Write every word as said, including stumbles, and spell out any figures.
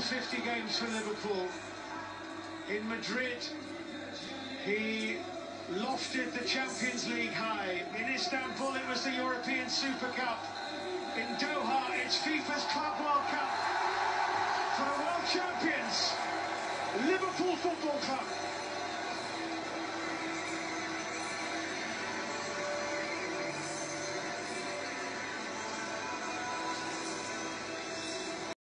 fifty games for Liverpool. In Madrid, he lofted the Champions League high. In Istanbul, it was the European Super Cup. In Doha, it's FIFA's Club World Cup. For the world champions, Liverpool Football Club.